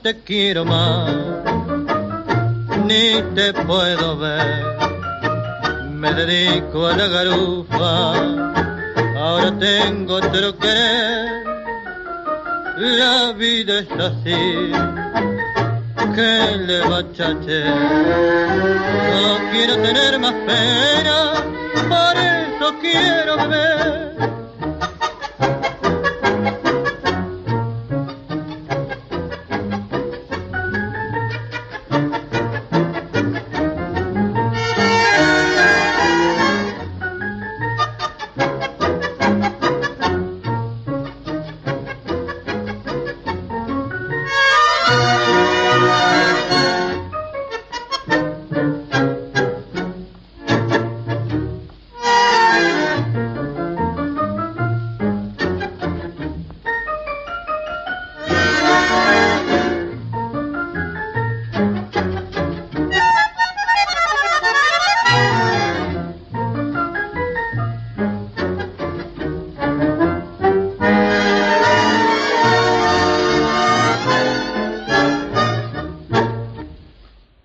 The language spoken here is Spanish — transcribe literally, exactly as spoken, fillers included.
te quiero más, ni te puedo ver. Me dedico a la garufa, ahora tengo otro querer. La vida es así, que le va a chacher. No quiero tener más pena, por eso quiero beber.